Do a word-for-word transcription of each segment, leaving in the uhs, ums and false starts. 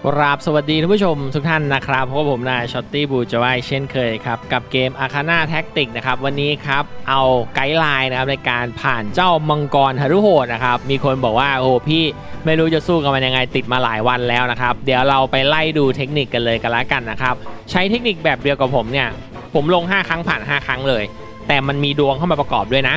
ครับสวัสดีท่านผู้ชมทุกท่านนะครับเพราะผมนายช็อตตี้บูจาวายเช่นเคยครับกับเกม Arcana Tactics นะครับวันนี้ครับเอาไกด์ไลน์นะครับในการผ่านเจ้ามังกรหฤโหดนะครับมีคนบอกว่าโอ้พี่ไม่รู้จะสู้กับมันยังไงติดมาหลายวันแล้วนะครับเดี๋ยวเราไปไล่ดูเทคนิคกันเลยกันละกันนะครับใช้เทคนิคแบบเดียวกับผมเนี่ยผมลงห้าครั้งผ่านห้าครั้งเลยแต่มันมีดวงเข้ามาประกอบด้วยนะ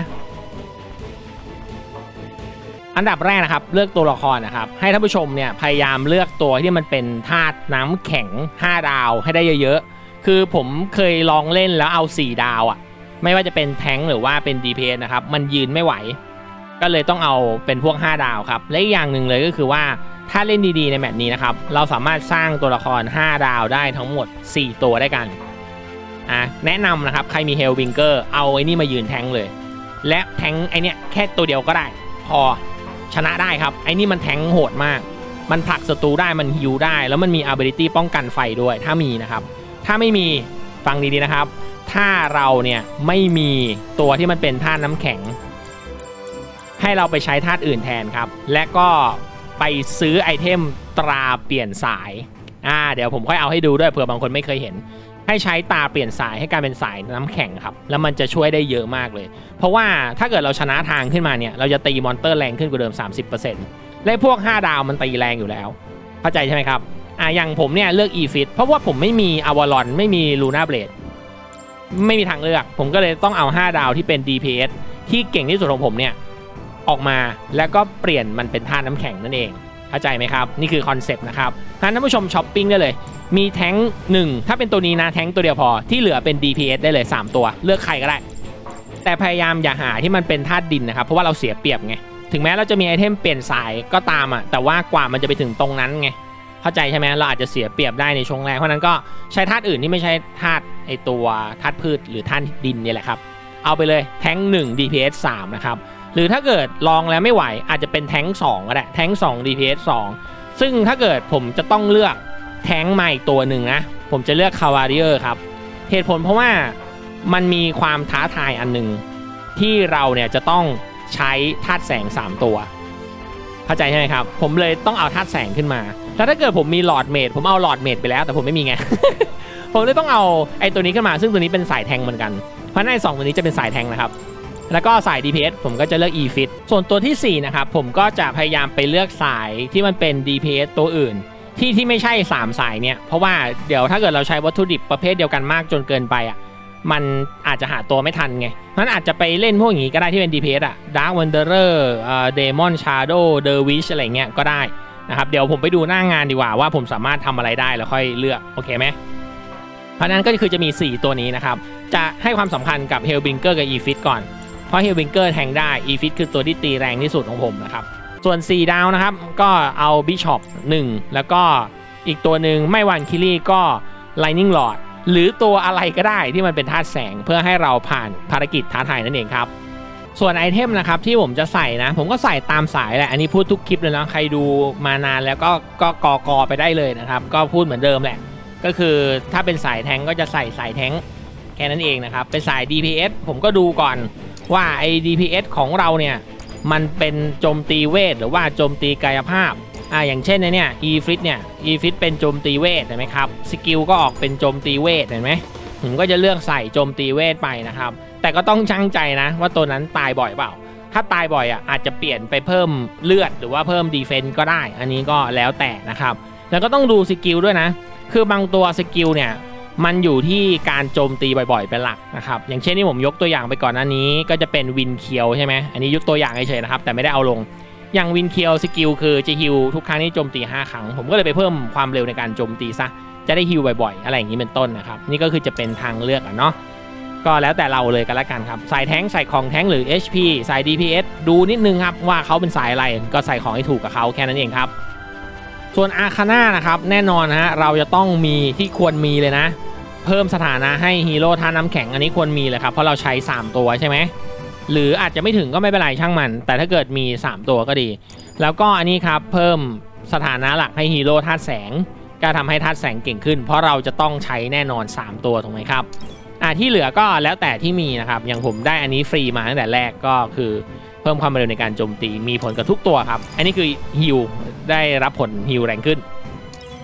อันดับแรกนะครับเลือกตัวละครนะครับให้ท่านผู้ชมเนี่ยพยายามเลือกตัวที่มันเป็นธาตุน้ำแข็งห้าดาวให้ได้เยอะๆคือผมเคยลองเล่นแล้วเอาสี่ดาวอ่ะไม่ว่าจะเป็นแทงค์หรือว่าเป็น ดี พี เอส นะครับมันยืนไม่ไหวก็เลยต้องเอาเป็นพวกห้าดาวครับและอีกอย่างหนึ่งเลยก็คือว่าถ้าเล่นดีๆในแมตช์นี้นะครับเราสามารถสร้างตัวละครห้าดาวได้ทั้งหมดสี่ตัวได้กันอ่ะแนะนำนะครับใครมีเฮลวิงเกอร์เอาไอ้นี่มายืนแทงค์เลยและแทงค์ไอเนี้ยแค่ตัวเดียวก็ได้พอชนะได้ครับไอ้นี่มันแทงโหดมากมันผลักศัตรูได้มันฮิวได้แล้วมันมี ability ป้องกันไฟด้วยถ้ามีนะครับถ้าไม่มีฟังดีๆนะครับถ้าเราเนี่ยไม่มีตัวที่มันเป็นธาตุน้ำแข็งให้เราไปใช้ธาตุอื่นแทนครับและก็ไปซื้อไอเทมตราเปลี่ยนสายอ่าเดี๋ยวผมค่อยเอาให้ดูด้วยเผื่อบางคนไม่เคยเห็นให้ใช้ตาเปลี่ยนสายให้กลายเป็นสายน้ำแข็งครับแล้วมันจะช่วยได้เยอะมากเลยเพราะว่าถ้าเกิดเราชนะทางขึ้นมาเนี่ยเราจะตีมอนเตอร์แรงขึ้นกว่าเดิม สามสิบเปอร์เซ็นต์ และพวกห้าดาวมันตีแรงอยู่แล้วเข้าใจใช่ไหมครับอ่ะอย่างผมเนี่ยเลือก อี ฟิต เพราะว่าผมไม่มีอวารอนไม่มีลูน่าเบลดไม่มีทางเลือกผมก็เลยต้องเอาห้าดาวที่เป็น ดี พี เอส ที่เก่งที่สุดของผมเนี่ยออกมาแล้วก็เปลี่ยนมันเป็นธาตุน้ำแข็งนั่นเองเข้าใจไหมครับนี่คือคอนเซปต์นะครับท่านผู้ชมช้อปปิ้งได้เลยมีแทงค์หนึ่งถ้าเป็นตัวนี้นะแทงค์ตัวเดียวพอที่เหลือเป็น ดี พี เอส ได้เลยสามตัวเลือกใครก็ได้แต่พยายามอย่าหาที่มันเป็นธาตุดินนะครับเพราะว่าเราเสียเปรียบไงถึงแม้เราจะมีไอเทมเปลี่ยนสายก็ตามอ่ะแต่ว่ากว่ามันจะไปถึงตรงนั้นไงเข้าใจใช่ไหมเราอาจจะเสียเปรียบได้ในช่วงแรกเพราะนั้นก็ใช้ธาตุอื่นที่ไม่ใช่ธาตุไอตัวธาตุพืชหรือธาตุดินนี่แหละครับเอาไปเลยแทงค์หนึ่ง ดี พี เอส สามนะครับหรือถ้าเกิดลองแล้วไม่ไหวอาจจะเป็นแทงค์สองก็ได้แทงค์สอง ดี พี เอส สองซึ่งถ้าเกิดผมจะต้องเลือกแทงค์ใหม่ตัวหนึ่งนะผมจะเลือกคาวาเรียร์ครับเหตุผลเพราะว่ามันมีความท้าทายอันหนึ่งที่เราเนี่ยจะต้องใช้ธาตุแสงสามตัวเข้าใจใช่ไหมครับผมเลยต้องเอาธาตุแสงขึ้นมาแล้วถ้าเกิดผมมีหลอดเมดผมเอาหลอดเมดไปแล้วแต่ผมไม่มีไง ผมเลยต้องเอาไอ้ตัวนี้ขึ้นมาซึ่งตัวนี้เป็นสายแทงเหมือนกันเพราะในสองตัวนี้จะเป็นสายแทงนะครับแล้วก็สาย ดี พี เอส ผมก็จะเลือก อี ฟิต ส่วนตัวที่สี่นะครับผมก็จะพยายามไปเลือกสายที่มันเป็น ดี พี เอส ตัวอื่นที่ที่ไม่ใช่สามสายเนี่ยเพราะว่าเดี๋ยวถ้าเกิดเราใช้วัตถุดิบประเภทเดียวกันมากจนเกินไปอ่ะมันอาจจะหาตัวไม่ทันไงนั้นอาจจะไปเล่นพวกอย่างนี้ก็ได้ที่เป็น ดี พี เอส อ่ะ Dark Wanderer เอ่อ Demon Shadow Dervish อะไรเงี้ยก็ได้นะครับเดี๋ยวผมไปดูหน้างานดีกว่าว่าผมสามารถทำอะไรได้แล้วค่อยเลือกโอเคไหมเพราะนั้นก็คือจะมีสี่ตัวนี้นะครับจะให้ความสำคัญกับ Hellbringer กับ อี ฟิต ก่อนเพราะ Hellbringer แทงได้ อี ฟิต คือตัวที่ตีแรงที่สุดของผมนะครับส่วนสี่ดาวนะครับก็เอา Bishop หนึ่งแล้วก็อีกตัวหนึ่งไม่วันคิลี่ก็ Lightning Lord หรือตัวอะไรก็ได้ที่มันเป็นธาตุแสงเพื่อให้เราผ่านภารกิจท้าทายนั่นเองครับส่วนไอเทมนะครับที่ผมจะใส่นะผมก็ใส่ตามสายแหละอันนี้พูดทุกคลิปเลยนะใครดูมานานแล้วก็ก็กอกอไปได้เลยนะครับก็พูดเหมือนเดิมแหละก็คือถ้าเป็นสายแทงก็จะใส่สายแทงแค่นั้นเองนะครับเป็นสาย ดี พี เอส ผมก็ดูก่อนว่าไอ้ ดี พี เอส ของเราเนี่ยมันเป็นโจมตีเวทหรือว่าโจมตีกายภาพอ่าอย่างเช่นเนี่ย อี ฟิต เนี่ย อี ฟิต เป็นโจมตีเวทเห็นไหมครับสกิลก็ออกเป็นโจมตีเวทเห็นไหมผมก็จะเลือกใส่โจมตีเวทไปนะครับแต่ก็ต้องชั่งใจนะว่าตัวนั้นตายบ่อยเปล่าถ้าตายบ่อยอ่ะอาจจะเปลี่ยนไปเพิ่มเลือดหรือว่าเพิ่มดีเฟนส์ก็ได้อันนี้ก็แล้วแต่นะครับแล้วก็ต้องดูสกิลด้วยนะคือบางตัวสกิลเนี่ยมันอยู่ที่การโจมตีบ่อยๆเป็นหลักนะครับอย่างเช่นที่ผมยกตัวอย่างไปก่อนหน้านี้ก็จะเป็นวินเคียวใช่ไหมอันนี้ยกตัวอย่างเฉยๆนะครับแต่ไม่ได้เอาลงอย่างวินเคียวสกิลคือจะฮิลทุกครั้งที่โจมตีห้าครั้งผมก็เลยไปเพิ่มความเร็วในการโจมตีซะจะได้ฮิลบ่อยๆอะไรอย่างนี้เป็นต้นนะครับนี่ก็คือจะเป็นทางเลือกอ่ะเนาะก็แล้วแต่เราเลยกันละกันครับสายแทงค์ใส่ของแทงค์หรือ เอช พี สาย ดี พี เอส ดูนิดนึงครับว่าเขาเป็นสายอะไรก็ใส่ของให้ถูกกับเขาแค่นั้นเองครับส่วนอาคาน่านะครับแน่นอนฮะเราจะต้องมีที่ควรมีเลยนะเพิ่มสถานะให้ฮีโร่ท่าน้ำแข็งอันนี้ควรมีเลยครับเพราะเราใช้สามตัวใช่ไหมหรืออาจจะไม่ถึงก็ไม่เป็นไรช่างมันแต่ถ้าเกิดมีสามตัวก็ดีแล้วก็อันนี้ครับเพิ่มสถานะหลักให้ฮีโร่ธาตุแสงก็ทำให้ธาตุแสงเก่งขึ้นเพราะเราจะต้องใช้แน่นอนสามตัวถูกไหมครับอ่าที่เหลือก็แล้วแต่ที่มีนะครับอย่างผมได้อันนี้ฟรีมาตั้งแต่แรกก็คือเพิ่มความเร็วในการโจมตีมีผลกับทุกตัวครับอันนี้คือฮิลได้รับผลฮิลแรงขึ้น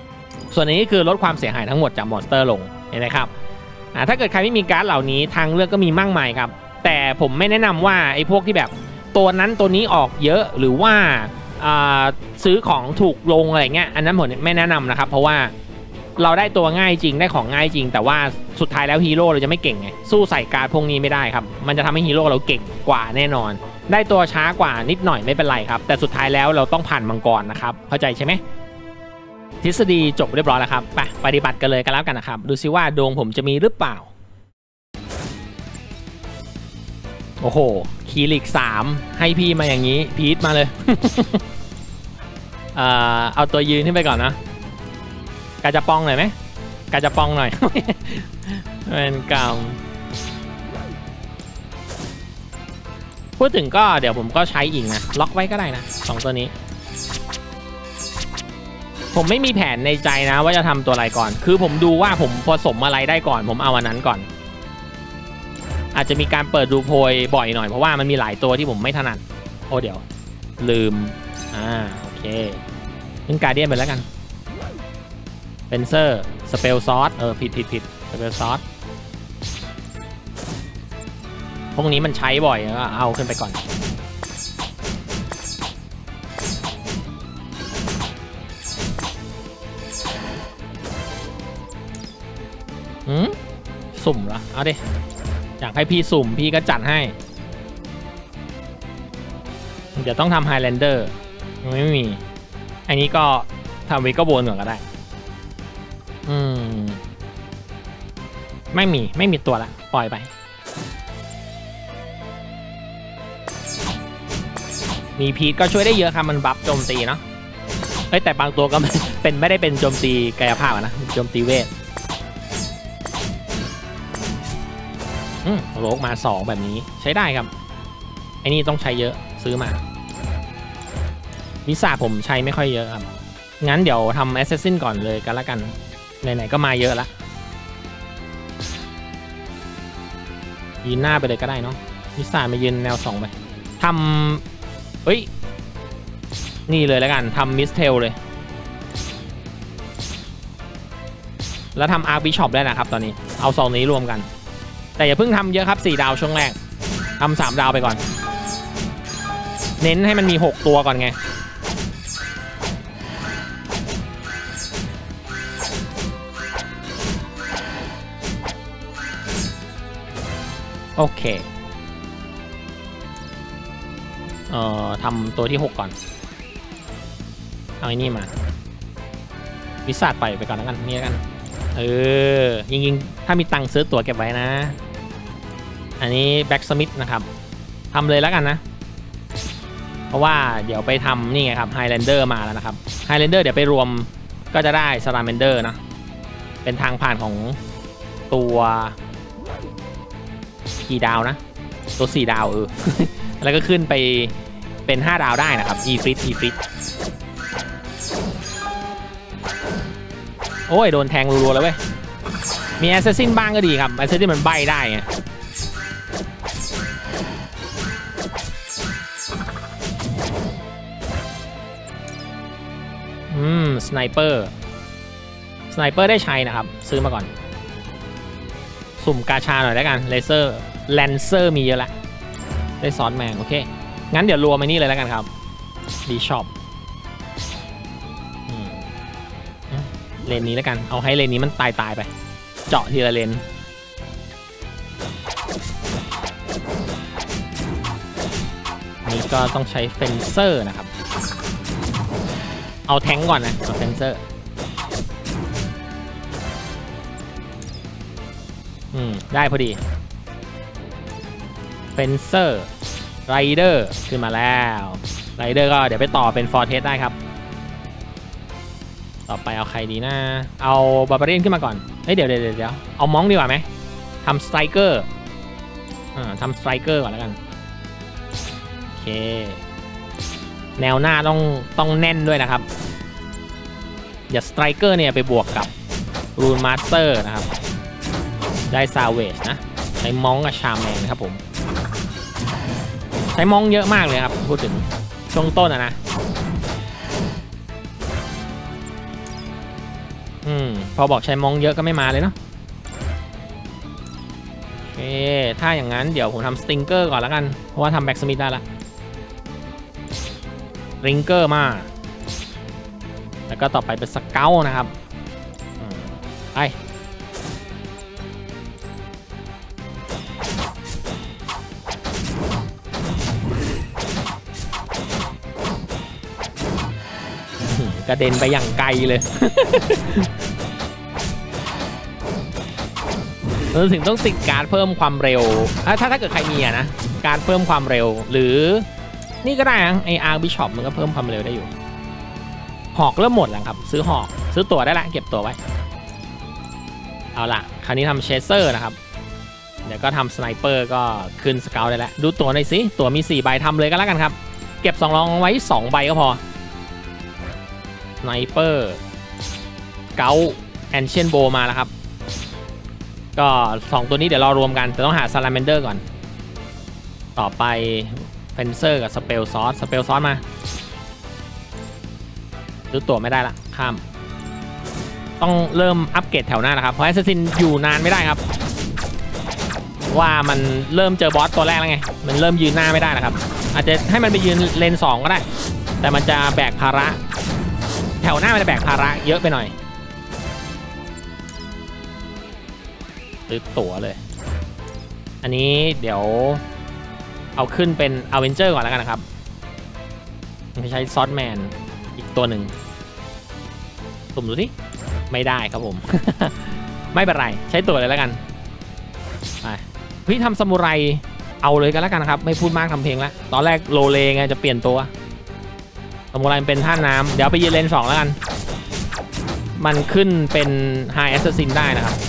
ส่วนนี้คือลดความเสียหายทั้งหมดจากมอนสเตอร์ลงเห็นไหมครับถ้าเกิดใครไม่มีการ์ดเหล่านี้ทางเลือกก็มีมากมายครับแต่ผมไม่แนะนำว่าไอ้พวกที่แบบตัวนั้นตัวนี้ออกเยอะหรือว่าซื้อของถูกลงอะไรเงี้ยอันนั้นผมไม่แนะนำนะครับเพราะว่าเราได้ตัวง่ายจริงได้ของง่ายจริงแต่ว่าสุดท้ายแล้วฮีโร่เราจะไม่เก่งไงสู้ใส่การ์ดพวกนี้ไม่ได้ครับมันจะทำให้ฮีโร่เราเก่งกว่าแน่นอนได้ตัวช้ากว่านิดหน่อยไม่เป็นไรครับแต่สุดท้ายแล้วเราต้องผ่านมังกรนะครับเข้าใจใช่ไหมทฤษฎีจบเรียบร้อยแล้วครับไปปฏิบัติกันเลยกันแล้วกันนะครับดูซิว่าดวงผมจะมีหรือเปล่าโอ้โหคีริกสามให้พี่มาอย่างนี้พีทมาเลย เอ่อเอาตัวยืนขึ้นไปก่อนนะกาจะปองหน่อยไหมกาจะปองหน่อย เป็นกรรมพูดถึงก็เดี๋ยวผมก็ใช้อีกนะล็อกไว้ก็ได้นะสองตัวนี้ผมไม่มีแผนในใจนะว่าจะทำตัวอะไรก่อนคือผมดูว่าผมผสมอะไรได้ก่อนผมเอาอันนั้นก่อนอาจจะมีการเปิดดูโพยบ่อยหน่อยเพราะว่ามันมีหลายตัวที่ผมไม่ถนัดโอ้เดี๋ยวลืมอ่าโอเคเป็นการเดียนไปแล้วกันเป็นเซอร์สเปลซอสเออผิดผิดผิดสเปลซอสพวกนี้มันใช้บ่อยก็เอาขึ้นไปก่อนอืมสุ่มเหรอเอาดิอยากให้พี่สุ่มพี่ก็จัดให้เดี๋ยวต้องทำไฮแลนเดอร์ไม่มีอันนี้ก็ทำวิก็โบนก่อนก็ได้อืมไม่มีไม่มีตัวละปล่อยไปมีพีทก็ช่วยได้เยอะครับมันบัฟโจมตีเนาะเอ้ยแต่บางตัวก็เป็นไม่ได้เป็นโจมตีกายภาพนะโจมตีเวทอืมโลกมาสองแบบนี้ใช้ได้ครับไอ้นี่ต้องใช้เยอะซื้อมาวิสาผมใช้ไม่ค่อยเยอะครับงั้นเดี๋ยวทำแอสเซสซินก่อนเลยกันละกันไหนๆก็มาเยอะละยืนหน้าไปเลยก็ได้เนาะวิสามายืนแนวสองไปทำเฮ้ยนี่เลยแล้วกันทำมิสเทลเลยแล้วทำอาร์บิชอปได้นะครับตอนนี้เอาสองนี้รวมกันแต่อย่าเพิ่งทำเยอะครับสี่ดาวช่วงแรกทำสามดาวไปก่อนเน้นให้มันมีหกตัวก่อนไงโอเคเอ่อทำตัวที่หกก่อนเอาไอ้นี่มาวิสัทไปไปก่อนแล้วกันนี่กันเออยิงๆถ้ามีตังค์ซื้อตั๋วเก็บไว้นะอันนี้แบ็กสมิธนะครับทำเลยแล้วกันนะเพราะว่าเดี๋ยวไปทำนี่ไงครับไฮแลนเดอร์มาแล้วนะครับไฮแลนเดอร์เดี๋ยวไปรวมก็จะได้สลาเมนเดอร์นะเป็นทางผ่านของตัวกี่ดาวนะตัวสี่ดาวเออ แล้วก็ขึ้นไปเป็นห้าดาวได้นะครับอีฟริตอีฟริตโอ้ยโดนแทงรัวๆแล้วเว้ยมีแอสซัสซินบ้างก็ดีครับแอสซัสซินมันใบได้ไงอืมสไนเปอร์สไนเปอร์ได้ใช้นะครับซื้อมาก่อนสุ่มกาชาหน่อยแล้วกันเลเซอร์แลนเซอร์มีเยอะแล้วได้ซอสแมงโอเคงั้นเดี๋ยวรวมไปนี่เลยแล้วกันครับดีช็อปเลนนี้แล้วกันเอาให้เลนนี้มันตายตายไปเจาะทีละเลนนี่ก็ต้องใช้เฟนเซอร์นะครับเอาแทงก่อนนะเอาเฟนเซอร์อืมได้พอดีเฟนเซอร์ไรเดอร์ขึ้นมาแล้วไรเดอร์ก็เดี๋ยวไปต่อเป็นฟอร์เทสได้ครับต่อไปเอาใครดีนะเอาบาร์บาเรียนขึ้นมาก่อนเฮ้ยเดี๋ยวเดี๋ยวเดี๋ยวเอามองดีกว่าไหมทำสไตรเกอร์อ่าทำสไตรเกอร์ก่อนแล้วกันโอเคแนวหน้าต้องต้องแน่นด้วยนะครับอย่าสไตรเกอร์เนี่ยไปบวกกับรูนมาสเตอร์นะครับได้ซาเวจนะใช้มองกับชาแมนนะครับผมใช้มองเยอะมากเลยครับพูดถึงช่วงต้นอะนะอืมพอบอกใช้มองเยอะก็ไม่มาเลยเนาะโอเคถ้าอย่างนั้นเดี๋ยวผมทำสติงเกอร์ก่อนแล้วกันเพราะว่าทำแบ็กสมิธได้ละริงเกอร์มาแล้วก็ต่อไปเป็นสเกลนะครับไปกระเด็นไปอย่างไกลเลยเราถึงต้องติดการเพิ่มความเร็วถ้าถ้าเกิดใครมีอะนะการเพิ่มความเร็วหรือนี่ก็ได้นะไออาร์บิชอปมันก็เพิ่มความเร็วได้อยู่หอกเริ่มหมดแล้วครับซื้อหอกซื้อตั๋วได้ละเก็บตั๋วไว้เอาล่ะคราวนี้ทำเชสเซอร์นะครับเดี๋ยวก็ทำสไนเปอร์ก็ขึ้นสเกลได้แล้วดูตั๋วหน่อยสิตั๋วมีสี่ใบทำเลยก็แล้วกันครับเก็บสองรองไว้สองใบก็พอสไนเปอร์เกลแอนเชียนโบมาแล้วครับก็สองตัวนี้เดี๋ยวรอรวมกันแต่ต้องหาซาลาแมนเดอร์ก่อนต่อไปเฟนเซอร์กับสเปลซอสสเปลซอสมาซื้อตั๋วไม่ได้ละข้ามต้องเริ่มอัปเกรดแถวหน้านะครับเพราะแอสซัสซินอยู่นานไม่ได้ครับว่ามันเริ่มเจอบอสตัวแรกแล้วไงมันเริ่มยืนหน้าไม่ได้นะครับอาจจะให้มันไปยืนเลนสองก็ได้แต่มันจะแบกภาระแถวหน้ามันจะแบกภาระเยอะไปหน่อยซื้อตั๋วเลยอันนี้เดี๋ยวเอาขึ้นเป็นอเวนเจอร์ก่อนแล้วกันนะครับไม่ใช้ซอสแมนอีกตัวหนึ่งสุ่มดูสิไม่ได้ครับผม ไม่เป็นไรใช้ตั๋วเลยแล้วกันไปพี่ทำซามูไรเอาเลยกันแล้วกันครับไม่พูดมากทำเพลงแล้วตอนแรกโลเลไงจะเปลี่ยนตัวซามูไรเป็นท่าน้ำเดี๋ยวไปยืนเลนสองแล้วกันมันขึ้นเป็นไฮแอสซัสซินได้นะครับ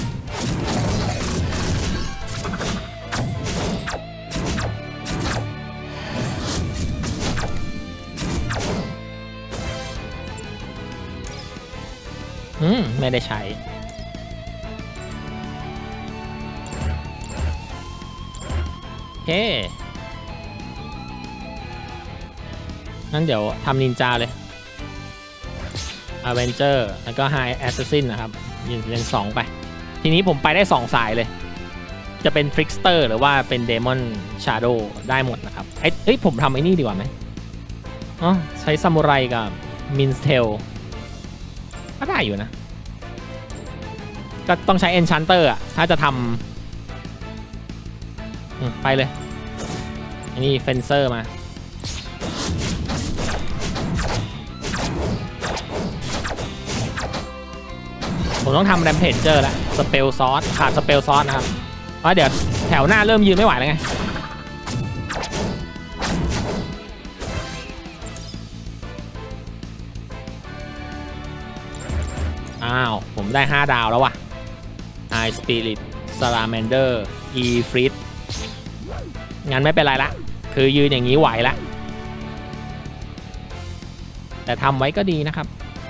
อืมไม่ได้ใช้โอเคงั้นเดี๋ยวทำนินจาเลยอเวนเจอร์แล้วก็ไฮแอสซัสซินนะครับยืนเลนสองไปทีนี้ผมไปได้สองสายเลยจะเป็นทริกสเตอร์หรือว่าเป็นเดมอนชาโดว์ได้หมดนะครับไอ้เอ้ยผมทำไอ้นี่ดีกว่าไหมอ๋อใช้ซามูไรกับมินสเทลก็ได้อยู่นะก็ต้องใช้เอนชันเตอร์อ่ะถ้าจะทำไปเลยอันนี้เฟนเซอร์มาผมต้องทำแรมเพจเจอร์แล้วสเปลซอสขาดสเปลซอสนะครับเพราะเดี๋ยวแถวหน้าเริ่มยืนไม่ไหวแล้วไงอ้าวผมได้ห้าดาวแล้วว่ะ I Spirit Salamander E Frit งั้นไม่เป็นไรละคือยืนอย่างนี้ไหวละแต่ทำไว้ก็ดีนะครับ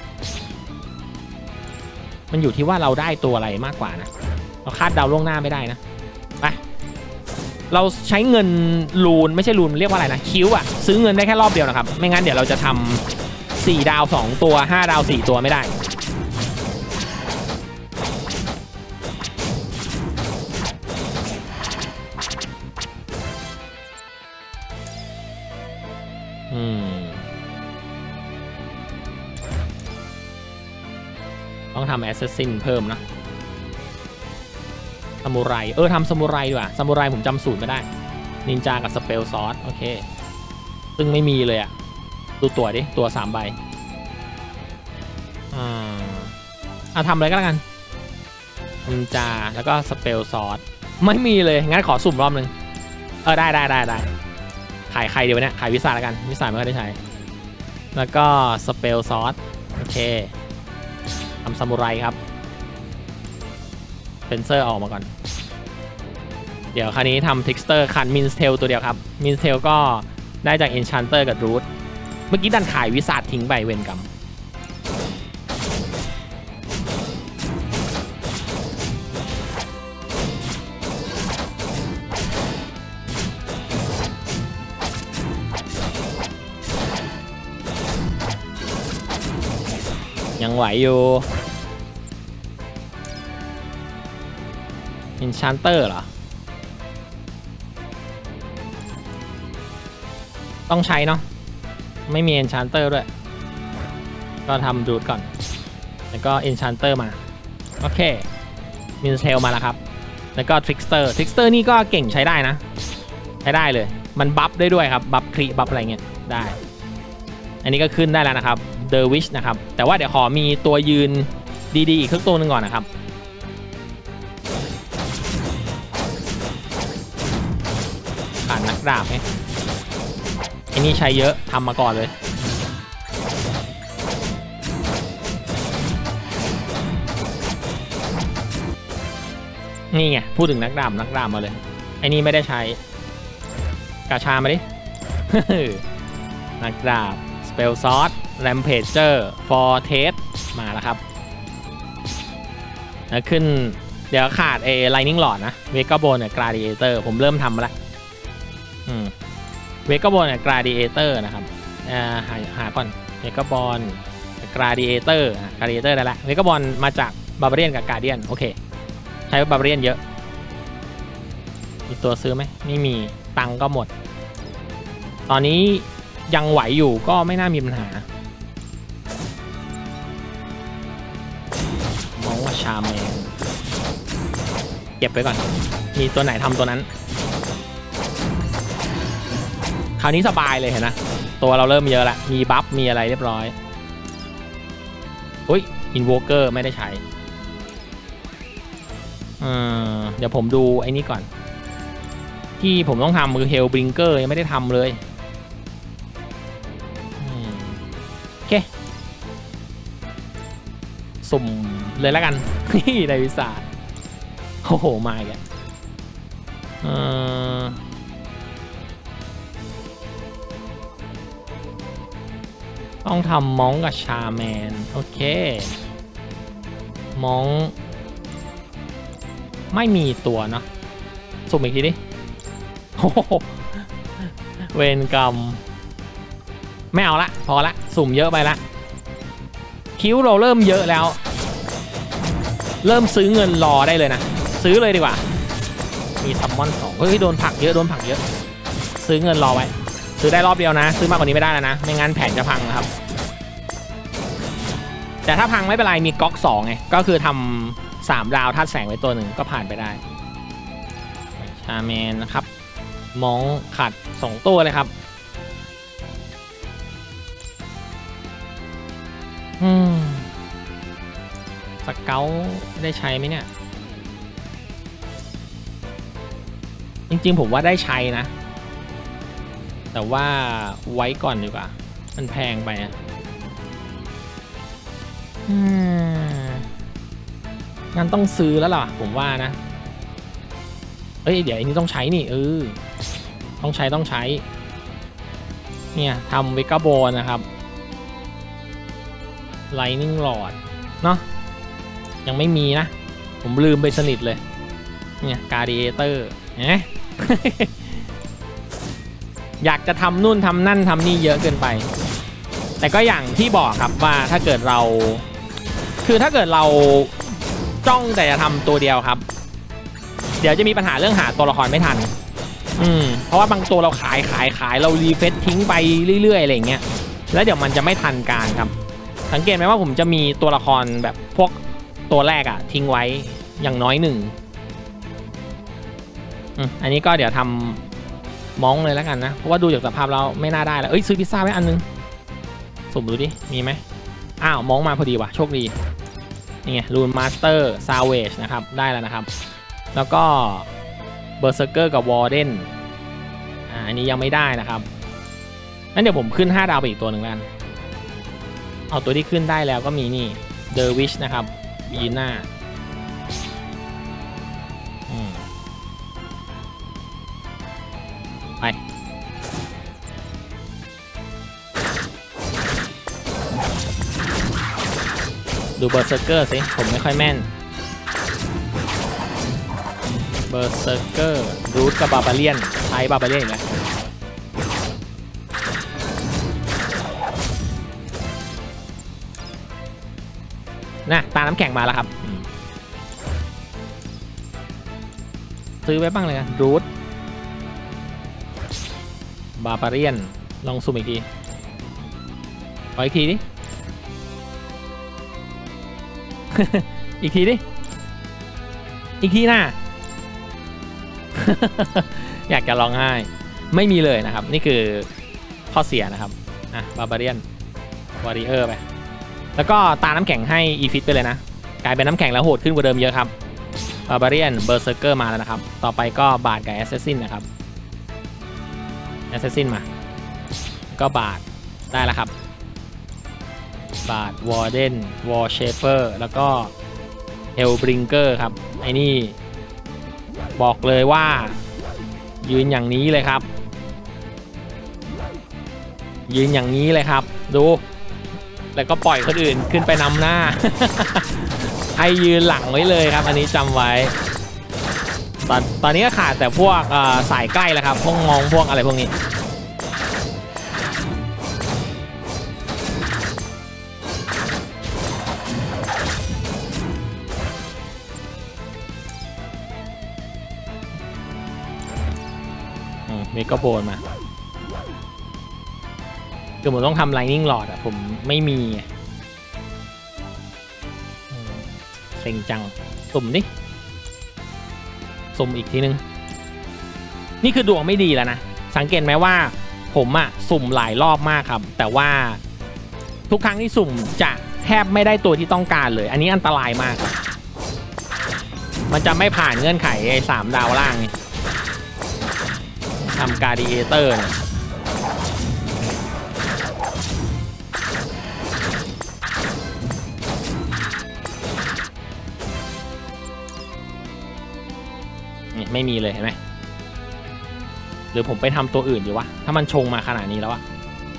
มันอยู่ที่ว่าเราได้ตัวอะไรมากกว่านะเราคาดเดาล่วงหน้าไม่ได้นะไปเราใช้เงินลูนไม่ใช่ลูนเรียกว่าอะไรนะคิวอะซื้อเงินได้แค่รอบเดียวนะครับไม่งั้นเดี๋ยวเราจะทำสี่ดาวสองตัวห้าดาวสี่ตัวไม่ได้อืมต้องทำแอสซัสซินเพิ่มนะซามูไรเออทำซามูไรดีกว่าซามูไรผมจำสูตรไม่ได้นินจากับสเปลซอสโอเคซึ่งไม่มีเลยอะดูตัวดิตัวสามใบอ่าเอาทำอะไรก็แล้วกันนินจาแล้วก็สเปลซอสไม่มีเลยงั้นขอสุ่มรอบนึงเออได้ได้ได้ได้ขายใครเดี๋ยวเนี่ยขายวิสาแล้วกันวิสาไม่ค่อยได้ใช้แล้วก็สเปลซอสโอเคทำซามูไรครับเฟนเซอร์ออกมาก่อนเดี๋ยวคราวนี้ทำทิกสเตอร์คันมินสเทลตัวเดียวครับมินสเทลก็ได้จากเอนชันเตอร์กับรูทเมื่อกี้ดันขายวิสาทิ้งไปเวนกรรมยังไหวอยู่ Enchanter เหรอต้องใช้เนาะไม่มี Enchanter ด้วยก็ทำดูดก่อนแล้วก็ Enchanter มาโอเคมินเทลมาแล้วครับแล้วก็ Trickster Trickster นี่ก็เก่งใช้ได้นะใช้ได้เลยมันบัฟได้ด้วยครับบัฟครีบัฟอะไรเงี้ยได้อันนี้ก็ขึ้นได้แล้วนะครับ Dervish นะครับแต่ว่าเดี๋ยวขอมีตัวยืนดีๆอีกสักตัวหนึ่งก่อนนะครับผ่านนักดาบไหมไอ้นี่ใช้เยอะทำมาก่อนเลยนี่ไงพูดถึงนักดาบนักดาบมาเลยไอ้นี่ไม่ได้ใช้กาชามาดิ นักดาบ Spell Sword Rampager Fortress มาแล้วครับแล้วขึ้นเดี๋ยวขาดเอ Lightning Rod นะ Vagabond เนี่ย Gladiator ผมเริ่มทำมาแล้วอืม Vagabond เนี่ย Gladiator นะครับอ่าหาหาก่อน Vagabond Gladiator Gladiator ได้ละ Vagabond มาจาก Barbarian กับ Guardian โอเคใช้ Barbarian เยอะมีตัวซื้อไหมไม่มีตังก็หมดตอนนี้ยังไหวอยู่ก็ไม่น่ามีปัญหามองว่าชาแมนเก็บไว้ก่อนมีตัวไหนทำตัวนั้นคราวนี้สบายเลยเห็นนะตัวเราเริ่มเยอะละมีบัฟมีอะไรเรียบร้อยอุ้ยอินโวเกอร์ไม่ได้ใช้อืมเดี๋ยวผมดูไอ้นี้ก่อนที่ผมต้องทำคือเฮลบริงเกอร์ยังไม่ได้ทำเลยโอเคสุ่มเลยแล้วกันนี่ในวิสาโอ้โหมาอีกอ่ะต้องทำมองกับชาแมนโอเคมองไม่มีตัวเนาะสุ่มอีกทีดิโอ้เวรกรรมไม่เอาละพอละสุ่มเยอะไปละคิ้วเราเริ่มเยอะแล้วเริ่มซื้อเงินรอได้เลยนะซื้อเลยดีกว่ามีซัมมอนสองเฮ้ยโดนผักเยอะโดนผักเยอะซื้อเงินรอไว้ซื้อได้รอบเดียวนะซื้อมากกว่านี้ไม่ได้แล้วนะไม่งั้นแผนจะพังนะครับแต่ถ้าพังไม่เป็นไรมีก๊อกสองไงก็คือทำสามดาวธาตุแสงไว้ตัวหนึ่งก็ผ่านไปได้ชาแมนนะครับมองขัดสองตัวเลยครับอืมสเกลได้ใช้ไหมเนี่ยจริงๆผมว่าได้ใช้นะแต่ว่าไว้ก่อนดีกว่ามันแพงไปอ่ะอืมงั้นต้องซื้อแล้วล่ะผมว่านะเอ้ยเดี๋ยวอันนี้ต้องใช้นี่เออต้องใช้ต้องใช้เนี่ยทำเวกาโบนะครับไลนิ่งหลอดเนาะยังไม่มีนะผมลืมไปสนิทเลยเนี่ยการ์ดิเอเตอร์เนี่ย อยากจะทำนู่นทำนั่นทำนี่เยอะเกินไปแต่ก็อย่างที่บอกครับว่าถ้าเกิดเราคือถ้าเกิดเราจ้องแต่จะทำตัวเดียวครับเดี๋ยวจะมีปัญหาเรื่องหาตัวละครไม่ทันอืมเพราะว่าบางตัวเราขายขายขายเรารีเฟซทิ้งไปเรื่อยๆอะไรเงี้ยแล้วเดี๋ยวมันจะไม่ทันการครับสังเกตไหมว่าผมจะมีตัวละครแบบพวกตัวแรกอะทิ้งไว้อย่างน้อยหนึ่งอันนี้ก็เดี๋ยวทำมองเลยแล้วกันนะเพราะว่าดูจากสภาพเราไม่น่าได้แล้วเอ้ยซื้อพิซซ่าไว้อันนึงสุ่มดูดิมีไหมอ้าวมองมาพอดีว่ะโชคดีนี่ไงรูนมาสเตอร์ซาวเวจนะครับได้แล้วนะครับแล้วก็เบอร์เซอร์เกอร์กับวอร์เดนอ่าอันนี้ยังไม่ได้นะครับงั้นเดี๋ยวผมขึ้นห้าดาวไปอีกตัวหนึ่งแล้วเอาตัวที่ขึ้นได้แล้วก็มีนี่เดอร์วิชนะครับบีน่าไปดูเบอร์เซอร์เกอร์สิผมไม่ค่อยแม่นเบอร์เซอร์เกอร์รูทกับบาบาเลียนใช้บาบาเลียนอีกแล้วนะตาน้ำแข็งมาแล้วครับซื้อไว้บ้างเลยกันรูทบาบาเรียนลองซูมอีกทีขออีกทีดิ อีกทีดิอีกทีน่ะ อยากจะร้องไห้ไม่มีเลยนะครับนี่คือข้อเสียนะครับอ่ะบาบาเรียนวอริเออร์ไปแล้วก็ตาน้ำแข็งให้อีฟิตไปเลยนะกลายเป็นน้ำแข็งแล้วโหดขึ้นกว่าเดิมเยอะครับบาบาเรียนเบอร์เซอร์เกอร์มาแล้วนะครับต่อไปก็บาดกับแอสเซสซินนะครับแอสเซสซินมาก็บาดได้แล้วครับบาดวอร์เดนวอร์เชเปอร์แล้วก็เฮลบริงเกอร์ครับไอ้นี่บอกเลยว่ายืนอย่างนี้เลยครับยืนอย่างนี้เลยครับดูแล้วก็ปล่อยคนอื่นขึ้นไปนำหน้า ให้ยืนหลังไว้เลยครับอันนี้จำไว้ตอนตอนนี้ก็ขาดแต่พวกสายใกล้แล้วครับพวกมองพวกอะไรพวกนี้เมกะโบนมาคือผมต้องทำไลนิ่งหลอดอะผมไม่มีเซ็งจังสุ่มดิสุ่มอีกทีนึงนี่คือดวงไม่ดีแล้วนะสังเกตไหมว่าผมอะสุ่มหลายรอบมากครับแต่ว่าทุกครั้งที่สุ่มจะแทบไม่ได้ตัวที่ต้องการเลยอันนี้อันตรายมากมันจะไม่ผ่านเงื่อนไขไอ้สามดาวล่างนี่ทำการ์ดิเอเตอร์เนี่ยไม่มีเลยเห็นไหมหรือผมไปทำตัวอื่นดีวะถ้ามันชงมาขนาดนี้แล้วอะ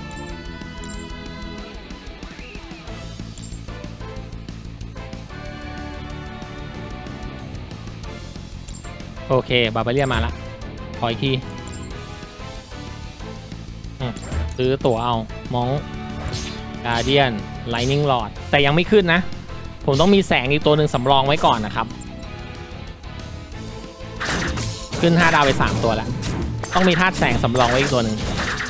โอเคบาบาเรียนมาละขออีกทีซื้อตั๋วเอามองการ์เดียนไลนิ่งหลอดแต่ยังไม่ขึ้นนะผมต้องมีแสงอีกตัวหนึ่งสำรองไว้ก่อนนะครับขึ้นห้าดาวไปสามตัวแล้วต้องมีธาตุแสงสำรองไว้อีกตัวหนึ่ง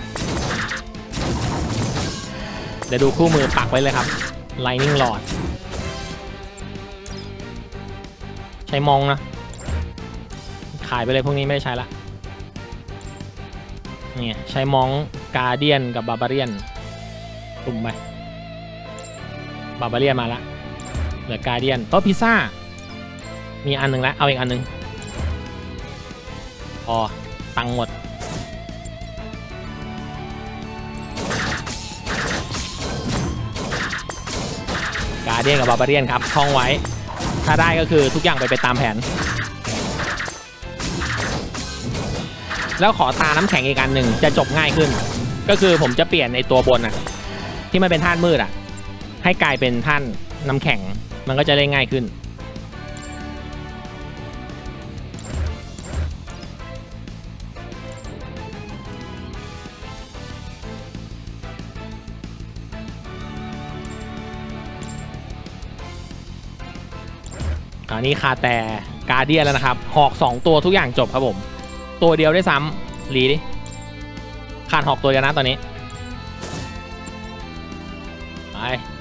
เดี๋ยวดูคู่มือปักไว้เลยครับไลนิ่งหลอดใช้มองนะขายไปเลยพวกนี้ไม่ได้ใช้ละเนี่ยใช้มองการ์เดียนกับบาบาเรียนตุ่มไปบาบาเรียนมาละเหลือการ์เดียนโต๊ะพิซซ่ามีอันหนึ่งแล้วเอาอีกอันหนึ่งพอตังหมดการ์เดียนกับบาบาเรียนครับท่องไว้ถ้าได้ก็คือทุกอย่างไปไปตามแผนแล้วขอตาน้ำแข็งอีกอันหนึ่งจะจบง่ายขึ้นก็คือผมจะเปลี่ยนในตัวบนอ่ะที่มันเป็นธาตุมืดอ่ะให้กลายเป็นธาตุน้ำแข็งมันก็จะเล่นง่ายขึ้นคราวนี้คาแต่การ์เดียนแล้วนะครับหอกสองตัวทุกอย่างจบครับผมตัวเดียวได้ซ้ำรีดิขาดหอกตัวเดียวนะตอนนี้ไป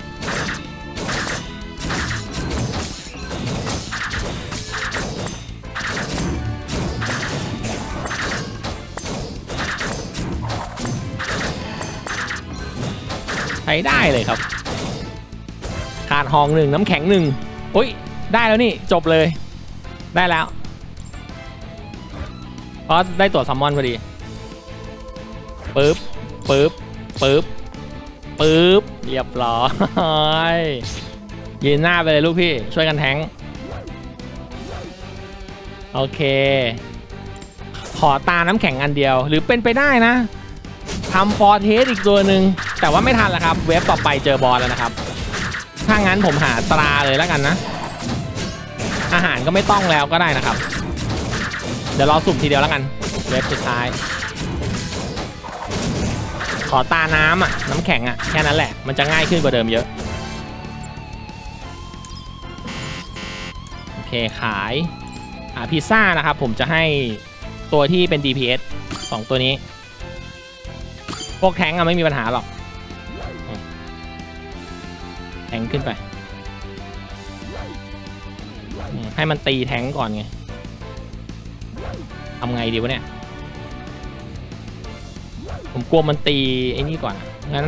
ใช้ได้เลยครับขาดหอกหนึ่งน้ำแข็งหนึ่งอุ้ยได้แล้วนี่จบเลยได้แล้วเพราะได้ตัวซัมมอนพอดีปึ๊บปึ๊บปึ๊บปึ๊บเรียบร้อยยืนหน้าไปเลยลูกพี่ช่วยกันแทงโอเคขอตาน้ำแข็งอันเดียวหรือเป็นไปได้นะทำฟอร์เทสอีกตัวหนึ่งแต่ว่าไม่ทันแล้วครับเว็บต่อไปเจอบอลแล้วนะครับถ้างั้นผมหาตราเลยแล้วกันนะอาหารก็ไม่ต้องแล้วก็ได้นะครับเดี๋ยวรอสุ่มทีเดียวแล้วกันเว็บสุดท้ายขอตาน้ำอ่ะน้ำแข็งอ่ะแค่นั้นแหละมันจะง่ายขึ้นกว่าเดิมเยอะโอเคขายอ่าพิซซ่านะครับผมจะให้ตัวที่เป็น ดี พี เอส สองตัวนี้พวกแทงก์ไม่มีปัญหาหรอกแทงขึ้นไปให้มันตีแทงก่อนไงทำไงดีวะเนี่ยผมกลัวมันตีไอ้นี่ก่อนงั้น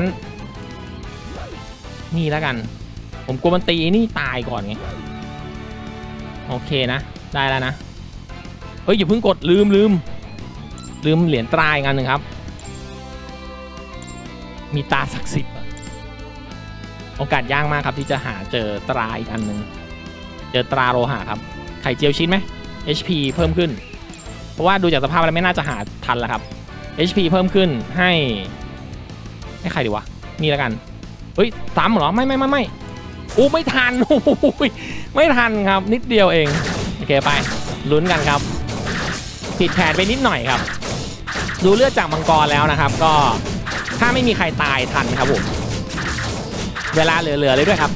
นี่แล้วกันผมกลัวมันตีไอ้นี่ตายก่อนไงโอเคนะได้แล้วนะเฮ้ยอย่าเพิ่งกดลืมลืมลืมเหรียญตราอีกอันหนึ่งครับมีตาศักดิ์สิทธิ์โอกาสยากมากครับที่จะหาเจอตราอีกอันหนึ่งเจอตราโลหะครับไข่เจียวชิ้นไหม เอช พี เพิ่มขึ้นเพราะว่าดูจากสภาพแล้วไม่น่าจะหาทันแล้วครับ เอช พี เพิ่มขึ้นให้ให้ใครดีวะนี่แล้วกันเฮ้ยซ้ำเหรอไม่ไม่ไม่ไม่อู้ไม่ทันโอ้ยไม่ทันครับนิดเดียวเองโอเคไปลุ้นกันครับผิดแผนไปนิดหน่อยครับดูเลือดจากมังกรแล้วนะครับก็ถ้าไม่มีใครตายทันครับผมเวลาเหลือๆเลยด้วยครับ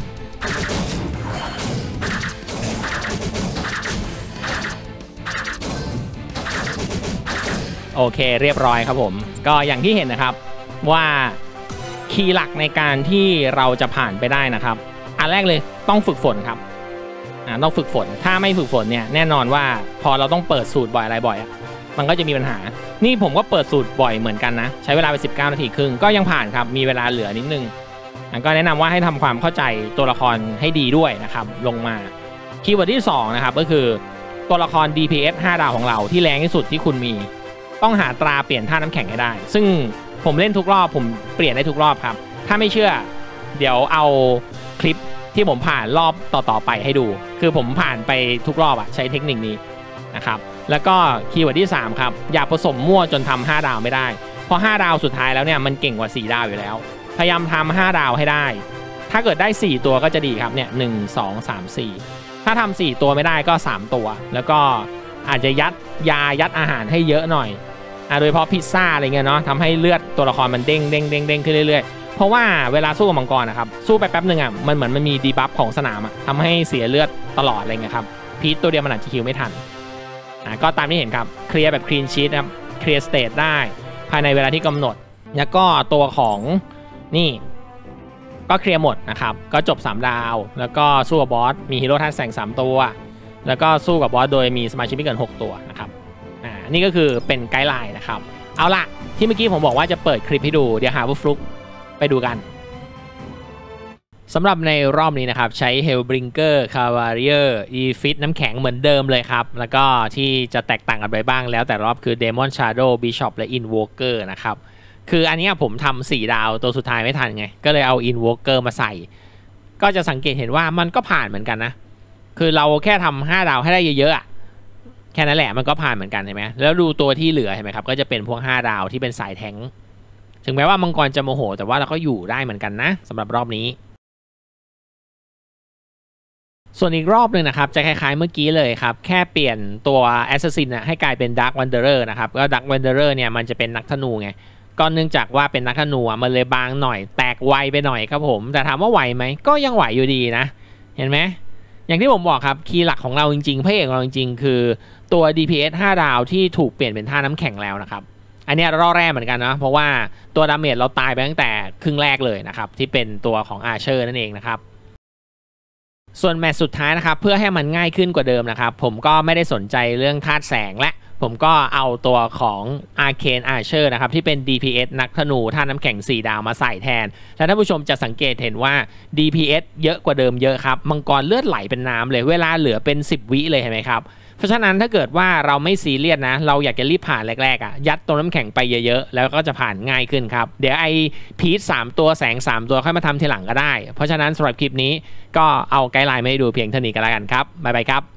โอเคเรียบร้อยครับผมก็อย่างที่เห็นนะครับว่าคีย์หลักในการที่เราจะผ่านไปได้นะครับอันแรกเลยต้องฝึกฝนครับอ่าต้องฝึกฝนถ้าไม่ฝึกฝนเนี่ยแน่นอนว่าพอเราต้องเปิดสูตรบ่อยอะไรบ่อยมันก็จะมีปัญหานี่ผมก็เปิดสูตรบ่อยเหมือนกันนะใช้เวลาไปสิบเก้านาทีครึ่งก็ยังผ่านครับมีเวลาเหลือนิดนึงก็แนะนำว่าให้ทำความเข้าใจตัวละครให้ดีด้วยนะครับลงมาคีย์เวิร์ดที่สองนะครับก็คือตัวละคร ดี พี เอส ห้าดาวของเราที่แรงที่สุดที่คุณมีต้องหาตราเปลี่ยนท่าน้ำแข็งให้ได้ซึ่งผมเล่นทุกรอบผมเปลี่ยนได้ทุกรอบครับถ้าไม่เชื่อเดี๋ยวเอาคลิปที่ผมผ่านรอบต่อๆไปให้ดูคือผมผ่านไปทุกรอบอะใช้เทคนิคนี้นะครับแล้วก็คีย์เวิร์ดที่สามครับอย่าผสมมั่วจนทำห้าดาวไม่ได้เพราะห้าดาวสุดท้ายแล้วเนี่ยมันเก่งกว่าสี่ดาวอยู่แล้วพยายามทำห้าดาวให้ได้ถ้าเกิดได้สี่ตัวก็จะดีครับเนี่ยหนึ่ง สอง สาม สี่ถ้าทำสี่ตัวไม่ได้ก็สามตัวแล้วก็อาจจะยัดยายัดอาหารให้เยอะหน่อยอ่าโดยเฉพาะพิซซ่าอะไรเงี้ยเนาะทำให้เลือดตัวละครมันเด้งเด้งเด้งเด้งขึ้นเรื่อยๆเพราะว่าเวลาสู้กับมังกรนะครับสู้ไปแป๊บหนึ่งอ่ะมันเหมือนมันมีดีบัฟของสนามอ่ะทำให้เสียเลือดตลอดอะไรเงี้ยครับพีทตัวเดียวมันอาจจะคิวไม่ทันอ่าก็ตามที่เห็นครับเคลียร์แบบคลีนชีทครับเคลียร์สเตทได้ภายในเวลาที่กำหนดแล้วก็ตัวของนี่ก็เคลียร์หมดนะครับก็จบสามดาวแล้วก็สู้กับบอสมีฮีโร่ท่าแสงสามตัวแล้วก็สู้กับบอสโดยมีสมาชิกไม่เกินหกตัวนะครับอ่านี่ก็คือเป็นไกด์ไลน์นะครับเอาล่ะที่เมื่อกี้ผมบอกว่าจะเปิดคลิปให้ดูเดี๋ยวหาว่าฟลุกไปดูกันสำหรับในรอบนี้นะครับใช้ Hellbringer Cavalier E-Fit น้ำแข็งเหมือนเดิมเลยครับแล้วก็ที่จะแตกต่างกันไปบ้างแล้วแต่รอบคือ Demon Shadow Bishop และ Invoker นะครับคืออันนี้ผมทำสี่ดาวตัวสุดท้ายไม่ทันไงก็เลยเอา Invoker มาใส่ก็จะสังเกตเห็นว่ามันก็ผ่านเหมือนกันนะคือเราแค่ทำห้าดาวให้ได้เยอะๆแค่นั้นแหละมันก็ผ่านเหมือนกันเห็นไหมแล้วดูตัวที่เหลือเห็นไหมครับก็จะเป็นพวกห้าดาวที่เป็นสายแทงค์ถึงแม้ว่ามังกรจะโมโหแต่ว่าเราก็อยู่ได้เหมือนกันนะสำหรับรอบนี้ส่วนอีกรอบหนึ่งนะครับจะคล้ายๆเมื่อกี้เลยครับแค่เปลี่ยนตัว Assassin นะให้กลายเป็น Dark Wanderer นะครับก็ Dark Wanderer เนี่ยมันจะเป็นนักธนูไงก็เนื่องจากว่าเป็นนักธนูมันเลยบางหน่อยแตกไวไปหน่อยครับผมแต่ถามว่าไหวไหมก็ยังไหวอยู่ดีนะเห็นไหมอย่างที่ผมบอกครับคีย์หลักของเราจริงๆพระเอกของเราจริงๆคือตัว ดี พี เอส ห้าดาวที่ถูกเปลี่ยนเป็นท่าน้ำแข็งแล้วนะครับอันนี้รอแรกเหมือนกันนะเพราะว่าตัวดาเมจเราตายไปตั้งแต่ครึ่งแรกเลยนะครับที่เป็นตัวของอาร์เชอร์นั่นเองนะครับส่วนแมตช์สุดท้ายนะครับเพื่อให้มันง่ายขึ้นกว่าเดิมนะครับผมก็ไม่ได้สนใจเรื่องธาตุแสงและผมก็เอาตัวของ Arcane Archer นะครับที่เป็น ดี พี เอส นักธนูท่าน้ำแข็งสี่ดาวมาใส่แทนและท่านผู้ชมจะสังเกตเห็นว่า ดี พี เอส เยอะกว่าเดิมเยอะครับมังกรเลือดไหลเป็นน้ำเลยเวลาเหลือเป็นสิบวิเลยเห็นไหมครับเพราะฉะนั้นถ้าเกิดว่าเราไม่ซีเรียสนะเราอยากจะรีบผ่านแรกๆอ่ะยัดตัวน้ำแข็งไปเยอะๆแล้วก็จะผ่านง่ายขึ้นครับเดี๋ยวไอพีชสามตัวแสงสามตัวค่อยมาทำทีหลังก็ได้เพราะฉะนั้นสำหรับคลิปนี้ก็เอาไกด์ไลน์มาให้ดูเพียงเท่านี้ก็แล้วกันครับบ๊ายบายครับ